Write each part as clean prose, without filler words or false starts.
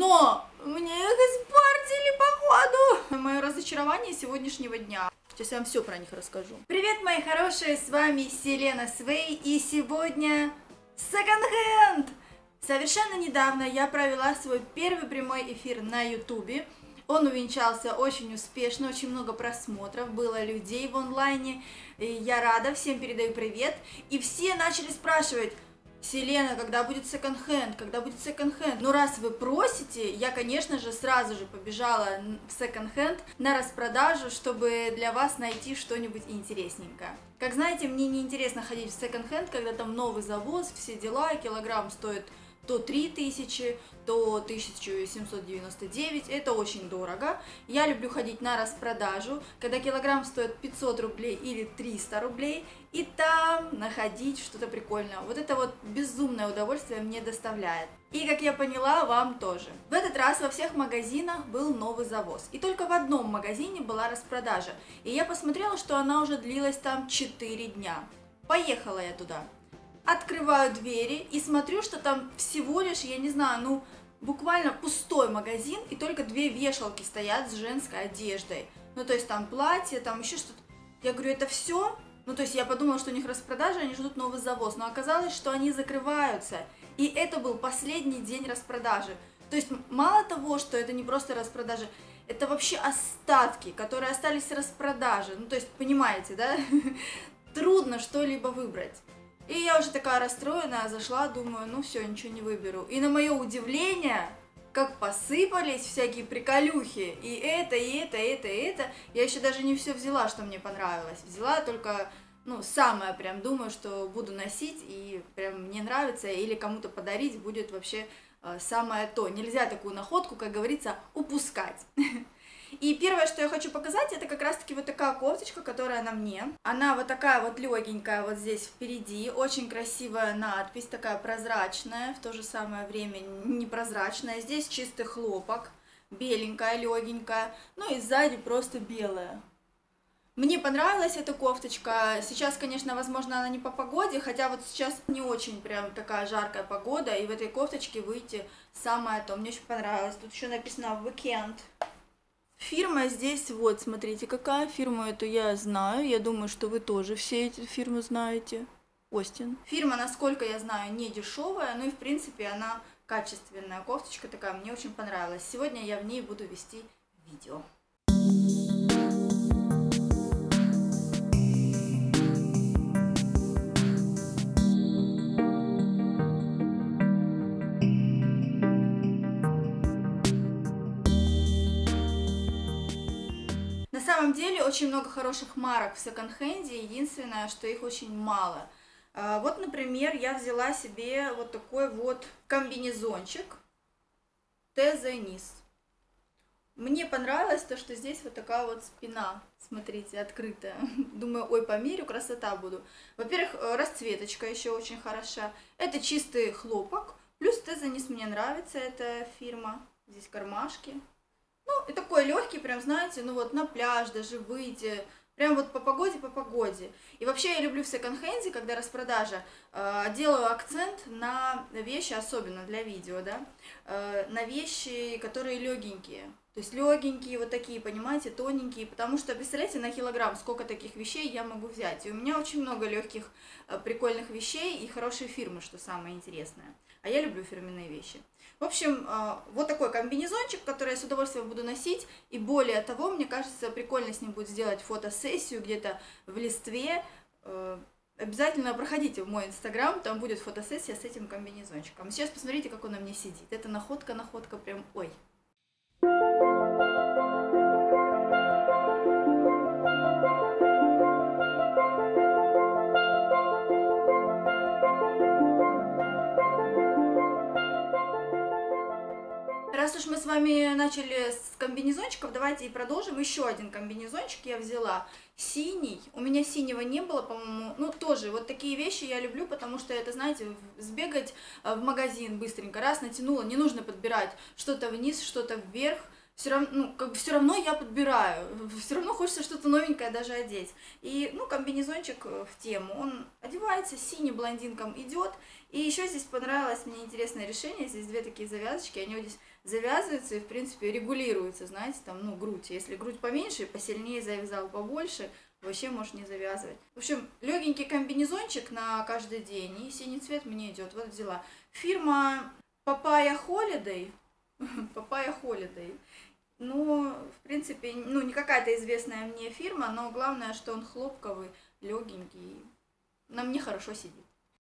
Но мне их испортили походу. Мое разочарование сегодняшнего дня. Сейчас я вам все про них расскажу. Привет, мои хорошие, с вами Селена Свей, и сегодня секонд-хенд. Совершенно недавно я провела свой первый прямой эфир на ютубе. Он увенчался очень успешно, очень много просмотров, было людей в онлайне. И я рада, всем передаю привет. И все начали спрашивать: Селена, когда будет секонд-хенд, когда будет секонд-хенд? Ну, раз вы просите, я, конечно же, сразу же побежала в секонд-хенд на распродажу, чтобы для вас найти что-нибудь интересненькое. Как знаете, мне не интересно ходить в секонд-хенд, когда там новый завоз, все дела, килограмм стоит то 3000, то 1799, это очень дорого. Я люблю ходить на распродажу, когда килограмм стоит 500 рублей или 300 рублей, и там находить что-то прикольное. Вот это вот безумное удовольствие мне доставляет. И, как я поняла, вам тоже. В этот раз во всех магазинах был новый завоз, и только в одном магазине была распродажа. И я посмотрела, что она уже длилась там 4 дня. Поехала я туда. Открываю двери и смотрю, что там всего лишь, я не знаю, ну, буквально пустой магазин, и только 2 вешалки стоят с женской одеждой. Ну, то есть там платье, там еще что-то. Я говорю, это все? Ну, то есть я подумала, что у них распродажа, они ждут новый завоз, но оказалось, что они закрываются. И это был последний день распродажи. То есть мало того, что это не просто распродажа, это вообще остатки, которые остались с распродажи. Ну, то есть, понимаете, да? Трудно что-либо выбрать. И я уже такая расстроенная зашла, думаю, ну все, ничего не выберу. И на мое удивление, как посыпались всякие приколюхи, и это, и это, и это, и это. Я еще даже не все взяла, что мне понравилось. Взяла только, ну, самое прям, думаю, что буду носить, и прям мне нравится, или кому-то подарить будет вообще самое то. Нельзя такую находку, как говорится, упускать. И первое, что я хочу показать, это как раз-таки вот такая кофточка, которая на мне. Она вот такая вот легенькая вот здесь впереди, очень красивая надпись, такая прозрачная, в то же самое время непрозрачная. Здесь чистый хлопок, беленькая, легенькая, ну и сзади просто белая. Мне понравилась эта кофточка. Сейчас, конечно, возможно, она не по погоде, хотя вот сейчас не очень прям такая жаркая погода, и в этой кофточке выйти самое то. Мне очень понравилось. Тут еще написано «Weekend». Фирма здесь, вот, смотрите, какая. Фирму эту я знаю, я думаю, что вы тоже все эти фирмы знаете. Остин. Фирма, насколько я знаю, не дешевая, ну и в принципе она качественная кофточка такая, мне очень понравилась. Сегодня я в ней буду вести видео. На самом деле очень много хороших марок в секонд-хенде, единственное, что их очень мало. Вот, например, я взяла себе вот такой вот комбинезончик ТЗ низ. Мне понравилось то, что здесь вот такая вот спина, смотрите, открытая. Думаю, ой, померю, красота буду. Во-первых, расцветочка еще очень хороша. Это чистый хлопок, плюс ТЗ низ мне нравится, эта фирма. Здесь кармашки. Ну, и такой легкий, прям, знаете, ну вот на пляж даже выйти, прям вот по погоде, по погоде. И вообще я люблю в секонд-хенде, когда распродажа, делаю акцент на вещи, особенно для видео, да, на вещи, которые легенькие. То есть легенькие, вот такие, понимаете, тоненькие, потому что, представляете, на килограмм сколько таких вещей я могу взять. И у меня очень много легких, прикольных вещей и хорошие фирмы, что самое интересное. А я люблю фирменные вещи. В общем, вот такой комбинезончик, который я с удовольствием буду носить. И более того, мне кажется, прикольно с ним будет сделать фотосессию где-то в листве. Обязательно проходите в мой инстаграм, там будет фотосессия с этим комбинезончиком. Сейчас посмотрите, как он на мне сидит. Это находка прям, ой. Раз уж мы с вами начали с комбинезончиков, давайте и продолжим. Еще один комбинезончик я взяла, синий. У меня синего не было, по-моему. Ну, тоже, вот такие вещи я люблю, потому что это, знаете, сбегать в магазин быстренько, раз натянула, не нужно подбирать что-то вниз, что-то вверх. Все равно, ну, как бы все равно я подбираю, все равно хочется что-то новенькое даже одеть. И, ну, комбинезончик в тему, он одевается, синий блондинкам идет. И еще здесь понравилось мне интересное решение, здесь 2 такие завязочки, они вот здесь завязывается и, в принципе, регулируется, знаете, там, ну, грудь. Если грудь поменьше, посильнее завязал, побольше, вообще можешь не завязывать. В общем, легенький комбинезончик на каждый день, и синий цвет мне идет. Вот взяла. Фирма Papaya Holiday. Papaya Holiday. Ну, в принципе, ну, не какая-то известная мне фирма, но главное, что он хлопковый, легенький. На мне хорошо сидит.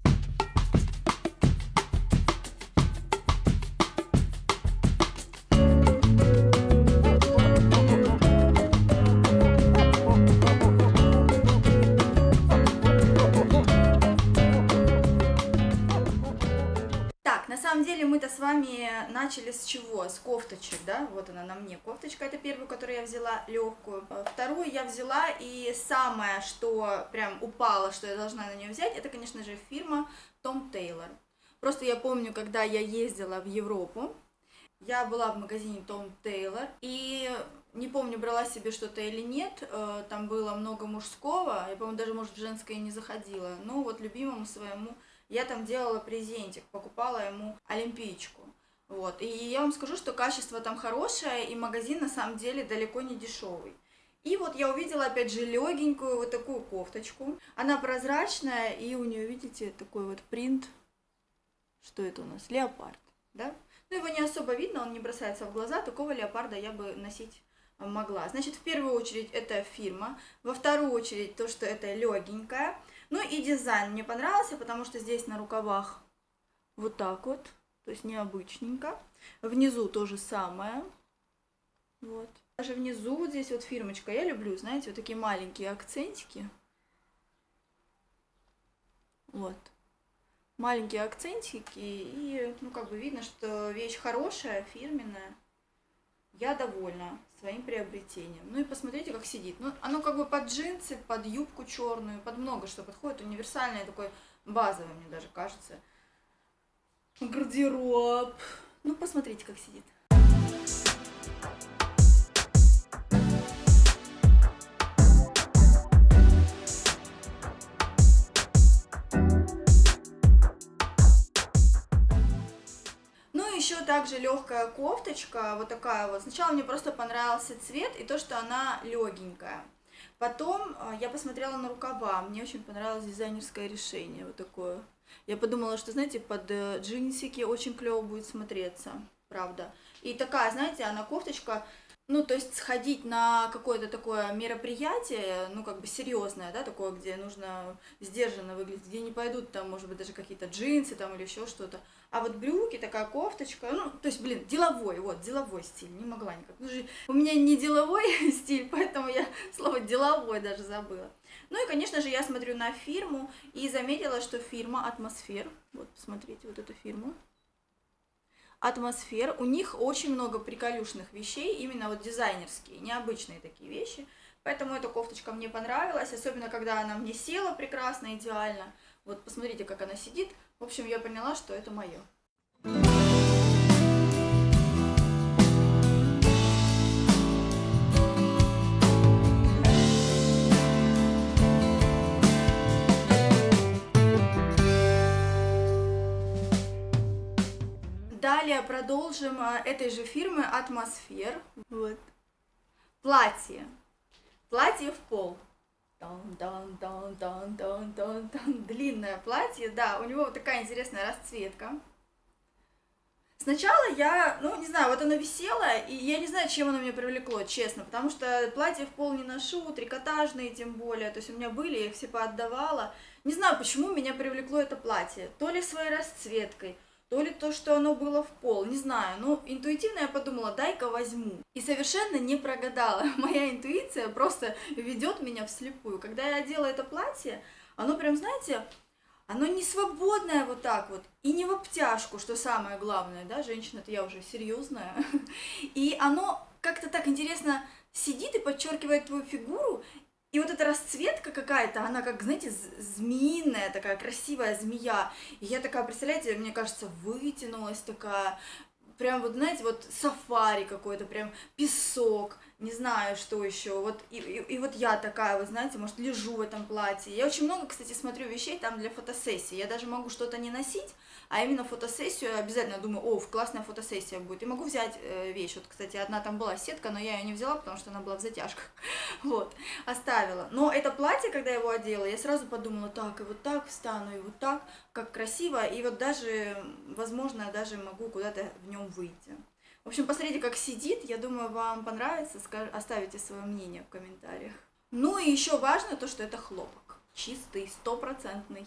На самом деле мы-то с вами начали с чего? С кофточек, да? Вот она на мне. Кофточка это первую, которую я взяла, легкую. Вторую я взяла, и самое, что прям упало, что я должна на нее взять, это, конечно же, фирма Tom Tailor. Просто я помню, когда я ездила в Европу, я была в магазине Tom Tailor, и не помню, брала себе что-то или нет, там было много мужского, я, по-моему, даже, может, в женское не заходила. Ну, вот любимому своему я там делала презентик, покупала ему олимпиечку. Вот. И я вам скажу, что качество там хорошее, и магазин на самом деле далеко не дешевый. И вот я увидела, опять же, легенькую вот такую кофточку. Она прозрачная, и у нее, видите, такой вот принт. Что это у нас? Леопард, да? Ну, его не особо видно, он не бросается в глаза. Такого леопарда я бы носить могла. Значит, в первую очередь это фирма. Во вторую очередь то, что это легенькая. Ну и дизайн мне понравился, потому что здесь на рукавах вот так вот, то есть необычненько. Внизу то же самое. Вот. Даже внизу здесь вот фирмочка. Я люблю, знаете, вот такие маленькие акцентики. Вот. Маленькие акцентики. И, ну, как бы видно, что вещь хорошая, фирменная. Я довольна своим приобретением. Ну и посмотрите, как сидит. Ну, оно как бы под джинсы, под юбку черную, под много что подходит. Универсальное, такое базовое, мне даже кажется. Гардероб. Ну, посмотрите, как сидит. Еще также легкая кофточка, вот такая вот. Сначала мне просто понравился цвет и то, что она легенькая. Потом я посмотрела на рукава, мне очень понравилось дизайнерское решение, вот такое. Я подумала, что, знаете, под джинсики очень клево будет смотреться, правда. И такая, знаете, она кофточка, ну, то есть сходить на какое-то такое мероприятие, ну, как бы серьезное, да, такое, где нужно сдержанно выглядеть, где не пойдут там, может быть, даже какие-то джинсы там или еще что-то. А вот брюки, такая кофточка, ну, то есть, блин, деловой, вот, деловой стиль, не могла никак. Ну, у меня не деловой стиль, поэтому я слово деловой даже забыла. Ну и, конечно же, я смотрю на фирму и заметила, что фирма Атмосфер, вот, посмотрите, вот эту фирму. Атмосфер, у них очень много приколюшных вещей, именно вот дизайнерские, необычные такие вещи. Поэтому эта кофточка мне понравилась, особенно когда она мне села прекрасно, идеально. Вот посмотрите, как она сидит. В общем, я поняла, что это мое. Далее продолжим этой же фирмы Атмосфер. Вот. Платье. Платье в пол. Длинное платье, да, у него вот такая интересная расцветка. Сначала я, ну, не знаю, вот оно висело, и я не знаю, чем оно меня привлекло, честно, потому что платье в пол не ношу, трикотажные тем более, то есть у меня были, я их все поотдавала. Не знаю, почему меня привлекло это платье, то ли своей расцветкой, то ли то, что оно было в пол, не знаю, но интуитивно я подумала, дай-ка возьму. И совершенно не прогадала, моя интуиция просто ведет меня вслепую. Когда я одела это платье, оно прям, знаете, оно не свободное вот так вот, и не в обтяжку, что самое главное, да, женщина-то я уже серьезная. И оно как-то так интересно сидит и подчеркивает твою фигуру. И вот эта расцветка какая-то, она как, знаете, змеиная, такая красивая змея. И я такая, представляете, мне кажется, вытянулась такая, прям вот, знаете, вот сафари какой-то, прям песок. Не знаю, что еще. Вот и вот я такая, вы знаете, может, лежу в этом платье. Я очень много, кстати, смотрю вещей там для фотосессии. Я даже могу что-то не носить, а именно фотосессию обязательно думаю, о, классная фотосессия будет. И могу взять вещь. Вот, кстати, одна там была сетка, но я ее не взяла, потому что она была в затяжках. Вот, оставила. Но это платье, когда я его одела, я сразу подумала, так, и вот так встану, и вот так, как красиво. И вот даже, возможно, даже могу куда-то в нем выйти. В общем, посмотрите, как сидит. Я думаю, вам понравится. Оставите свое мнение в комментариях. Ну и еще важно то, что это хлопок. Чистый, стопроцентный.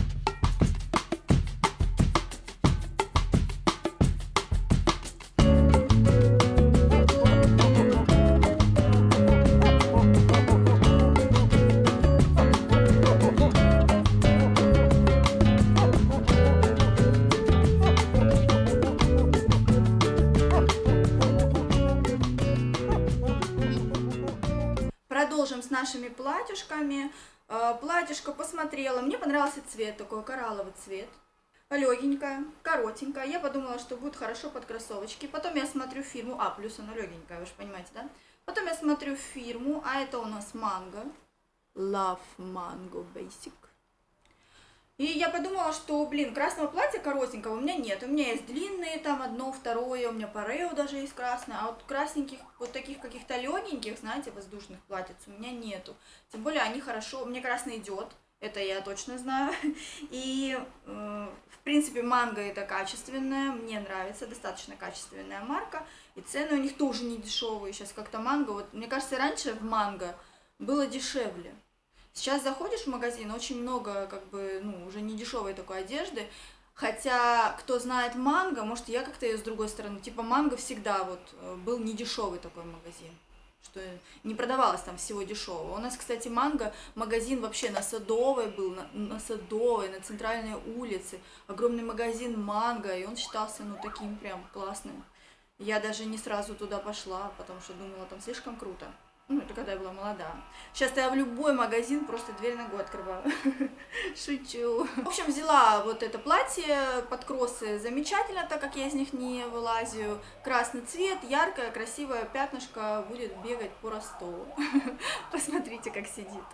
Продолжим с нашими платьюшками. Платьюшко посмотрела, мне понравился цвет, такой коралловый цвет. Легенькая, коротенькая. Я подумала, что будет хорошо под кроссовочки. Потом я смотрю фирму, плюс она легенькая, вы же понимаете, да? Потом я смотрю фирму, а это у нас Mango. Love Mango Basic. И я подумала, что, блин, красного платья коротенького у меня нет. У меня есть длинные, там одно, второе, у меня парео даже есть красное. А вот красненьких, вот таких каких-то легеньких, знаете, воздушных платьиц у меня нету. Тем более они хорошо, мне красный идет, это я точно знаю. И, в принципе, Mango это качественная, мне нравится, достаточно качественная марка. И цены у них тоже не дешевые. Сейчас как-то Mango, вот, мне кажется, раньше в Mango было дешевле. Сейчас заходишь в магазин, очень много, как бы, ну, уже не дешевой такой одежды. Хотя, кто знает Mango, может, я как-то ее с другой стороны. Типа, Mango всегда вот был не дешевый такой магазин, что не продавалось там всего дешевого. У нас, кстати, Mango магазин вообще на Садовой был, на Садовой, на центральной улице. Огромный магазин Mango, и он считался, ну, таким прям классным. Я даже не сразу туда пошла, потому что думала, там слишком круто. Ну, это когда я была молода. Сейчас-то я в любой магазин просто дверь ногой открываю. Шучу. В общем, взяла вот это платье под кроссы замечательно, так как я из них не вылазю. Красный цвет, яркое, красивое пятнышко будет бегать по Ростову. Посмотрите, как сидит.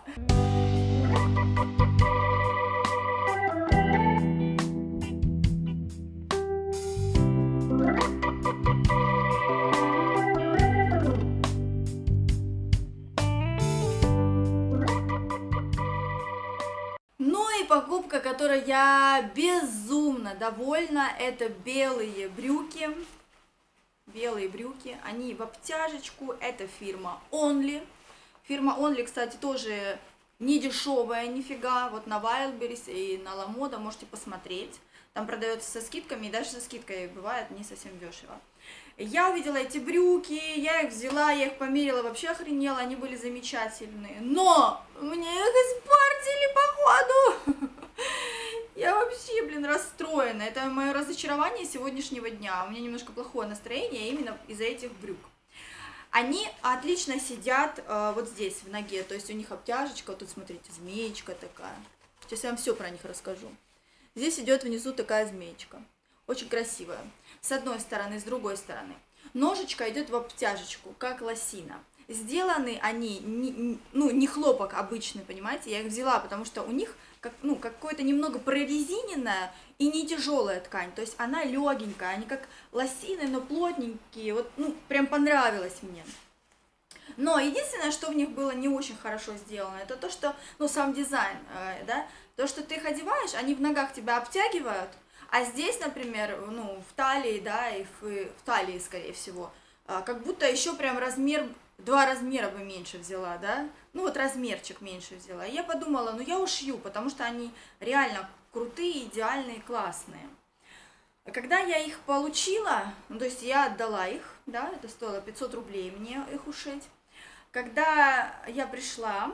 Покупка, которой я безумно довольна, это белые брюки. Белые брюки, они в обтяжечку, это фирма Only. Фирма Only, кстати, тоже не дешевая нифига, вот на Wildberries и на Lamoda можете посмотреть. Там продается со скидками, и даже со скидкой бывает не совсем дешево. Я увидела эти брюки, я их взяла, я их померила, вообще охренела, они были замечательные. Но мне их испортили походу. Я вообще, блин, расстроена. Это мое разочарование сегодняшнего дня. У меня немножко плохое настроение именно из-за этих брюк. Они отлично сидят вот здесь, в ноге. То есть у них обтяжечка, вот тут, смотрите, змеечка такая. Сейчас я вам все про них расскажу. Здесь идет внизу такая змеечка. Очень красивая. С одной стороны, с другой стороны. Ножечка идет в обтяжечку, как лосина. Сделаны они, не хлопок обычный, понимаете? Я их взяла, потому что у них какое-то немного прорезиненная и не тяжелая ткань. То есть она легенькая, они как лосины, но плотненькие. Вот, прям понравилось мне. Но единственное, что в них было не очень хорошо сделано, это то, что, сам дизайн, да, то, что ты их одеваешь, они в ногах тебя обтягивают, а здесь, например, в талии, да, и в талии, скорее всего, как будто еще прям два размера бы меньше взяла, да, вот размерчик меньше взяла. И я подумала, я ушью, потому что они реально крутые, идеальные, классные. Когда я их получила, то есть я отдала их, да, это стоило 500 рублей мне их ушить. Когда я пришла,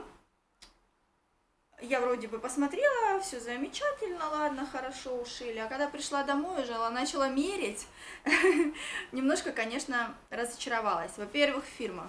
я вроде бы посмотрела, все замечательно, ладно, хорошо ушили. А когда пришла домой уже, начала мерить, немножко, конечно, разочаровалась. Во-первых, фирма.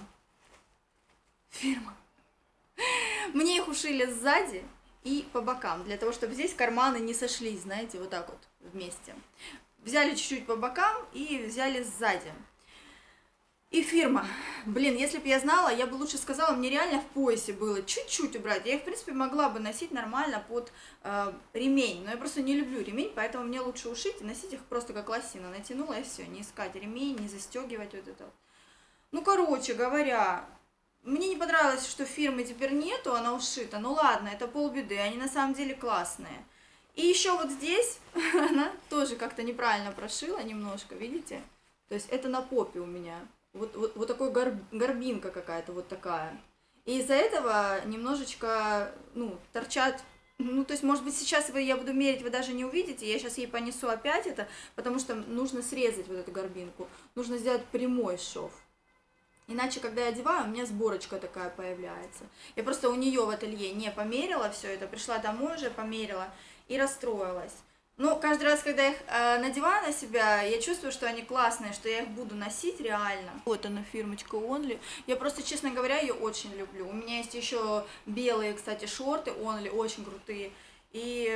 Мне их ушили сзади и по бокам, для того, чтобы здесь карманы не сошлись, знаете, вот так вот вместе. Взяли чуть-чуть по бокам и взяли сзади. И фирма. Блин, если бы я знала, я бы лучше сказала, мне реально в поясе было чуть-чуть убрать. Я их, в принципе, могла бы носить нормально под ремень, но я просто не люблю ремень, поэтому мне лучше ушить и носить их просто как лосина. Натянула и все, не искать ремень, не застегивать вот это. Ну, короче говоря, мне не понравилось, что фирмы теперь нету, она ушита. Ну ладно, это полбеды, они на самом деле классные. И еще вот здесь она тоже как-то неправильно прошила немножко, видите? То есть это на попе у меня. Вот такой горбинка какая-то вот такая. И из-за этого немножечко, ну, торчат, ну, то есть, может быть, сейчас я буду мерить, вы даже не увидите, я сейчас ей понесу опять это, потому что нужно срезать вот эту горбинку, нужно сделать прямой шов. Иначе, когда я одеваю, у меня сборочка такая появляется. Я просто у нее в ателье не померила все это, пришла домой уже, померила и расстроилась. Ну, каждый раз, когда я их надеваю на себя, я чувствую, что они классные, что я их буду носить реально. Вот она, фирмочка Only. Я просто, честно говоря, ее очень люблю. У меня есть еще белые, кстати, шорты Only, очень крутые. И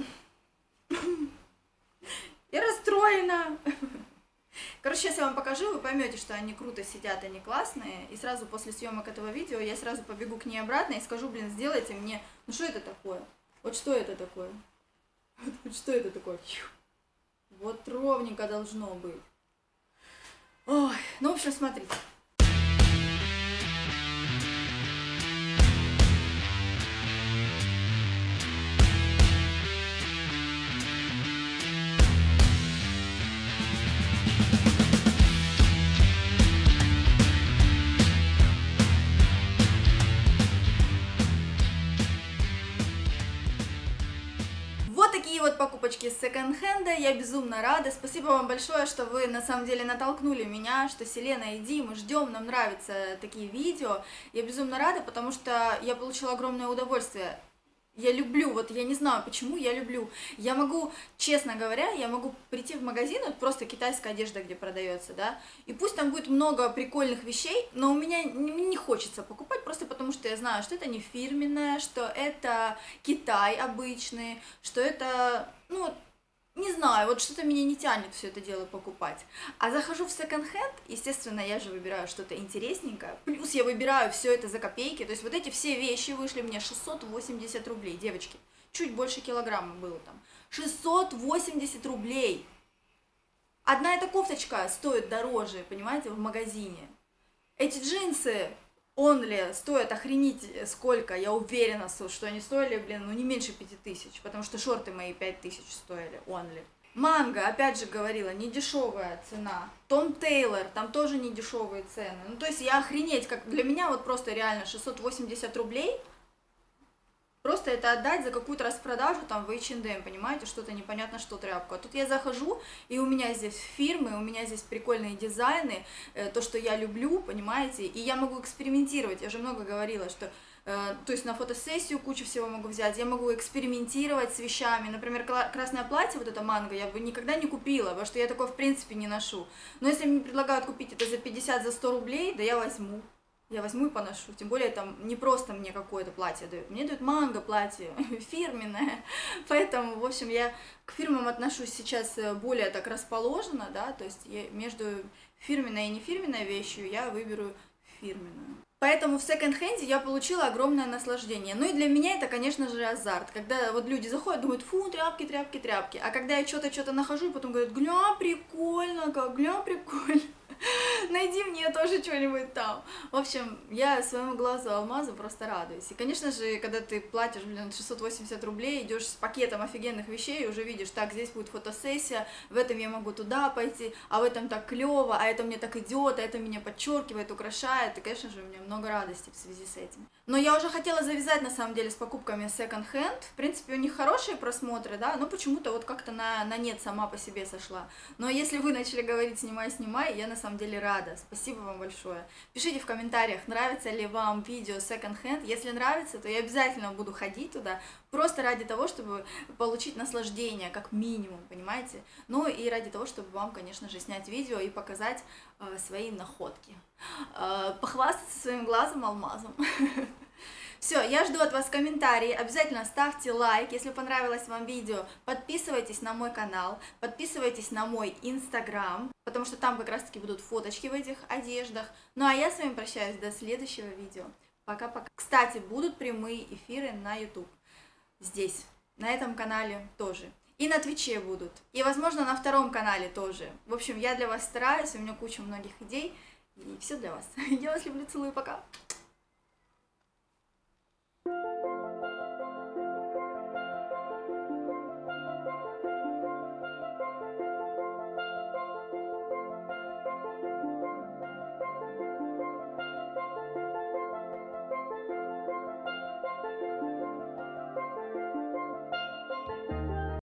я расстроена. Короче, сейчас я вам покажу, вы поймете, что они круто сидят, они классные. И сразу после съемок этого видео я сразу побегу к ней обратно и скажу, блин, сделайте мне... Ну, что это такое? Вот что это такое? Вот что это такое? Вот ровненько должно быть. Ой, ну, в общем, смотрите. Такие вот покупочки с секонд-хенда, я безумно рада, спасибо вам большое, что вы на самом деле натолкнули меня, что Селена, иди, мы ждем, нам нравятся такие видео, я безумно рада, потому что я получила огромное удовольствие. Я люблю, вот я не знаю почему, я люблю. Я могу, честно говоря, я могу прийти в магазин, вот просто китайская одежда, где продается, да, и пусть там будет много прикольных вещей, но у меня не хочется покупать, просто потому что я знаю, что это не фирменное, что это Китай обычный, что это, ну, не знаю, вот что-то меня не тянет все это дело покупать. А захожу в секонд-хенд, естественно, я же выбираю что-то интересненькое, плюс я выбираю все это за копейки, то есть вот эти все вещи вышли мне 680 рублей, девочки, чуть больше килограмма было там, 680 рублей. Одна эта кофточка стоит дороже, понимаете, в магазине. Эти джинсы Only стоят охренеть сколько, я уверена, что они стоили, блин, ну не меньше 5000, потому что шорты мои 5000 стоили, Only. Манго, опять же говорила, не дешевая цена. Том Тейлор, там тоже не дешевые цены. Ну то есть я охренеть, как для меня вот просто реально 680 рублей, просто это отдать за какую-то распродажу там в H&M, понимаете, что-то непонятно что тряпку. А тут я захожу, и у меня здесь фирмы, у меня здесь прикольные дизайны, то, что я люблю, понимаете, и я могу экспериментировать, я же много говорила, что, то есть на фотосессию кучу всего могу взять, я могу экспериментировать с вещами, например, красное платье, вот это манго, я бы никогда не купила, потому что я такое в принципе не ношу, но если мне предлагают купить это за 50, за 100 рублей, да я возьму. Я возьму и поношу, тем более там не просто мне какое-то платье дают, мне дают манго платье, фирменное, поэтому, в общем, я к фирмам отношусь сейчас более так расположенно, да, то есть между фирменной и нефирменной вещью я выберу фирменную. Поэтому в секонд-хенде я получила огромное наслаждение. Ну и для меня это, конечно же, азарт. Когда вот люди заходят, думают, фу, тряпки, тряпки, тряпки. А когда я что-то нахожу, и потом говорят, гля, прикольно, как, гля, прикольно. Найди мне тоже что-нибудь там. В общем, я своему глазу алмазу просто радуюсь. И, конечно же, когда ты платишь, блин, 680 рублей, идешь с пакетом офигенных вещей, и уже видишь, так, здесь будет фотосессия, в этом я могу туда пойти, а в этом так клево, а это мне так идет, а это меня подчеркивает, украшает. И, конечно же, у меня много радости в связи с этим. Но я уже хотела завязать, на самом деле, с покупками секонд-хенд. В принципе, у них хорошие просмотры, да, но почему-то вот как-то на нет сама по себе сошла. Но если вы начали говорить «снимай, снимай», я на самом деле рада. Спасибо вам большое. Пишите в комментариях, нравится ли вам видео секонд-хенд. Если нравится, то я обязательно буду ходить туда, просто ради того, чтобы получить наслаждение, как минимум, понимаете? Ну и ради того, чтобы вам, конечно же, снять видео и показать свои находки. Похвастаться своим глазом алмазом. Все, я жду от вас комментарии, обязательно ставьте лайк, если понравилось вам видео, подписывайтесь на мой канал, подписывайтесь на мой инстаграм, потому что там как раз таки будут фоточки в этих одеждах. Ну а я с вами прощаюсь до следующего видео. Пока-пока. Кстати, будут прямые эфиры на YouTube. Здесь, на этом канале тоже. И на Твиче будут. И, возможно, на втором канале тоже. В общем, я для вас стараюсь, у меня куча многих идей. И все для вас. Я вас люблю, целую, пока.